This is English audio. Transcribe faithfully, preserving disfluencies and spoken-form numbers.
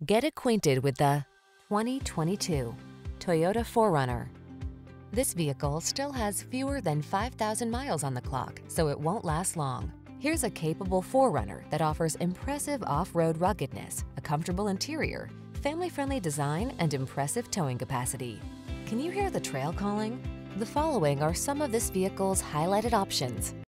Get acquainted with the twenty twenty-two Toyota four runner. This vehicle still has fewer than five thousand miles on the clock, so it won't last long. Here's a capable four runner that offers impressive off-road ruggedness, a comfortable interior, family-friendly design, and impressive towing capacity. Can you hear the trail calling? The following are some of this vehicle's highlighted options: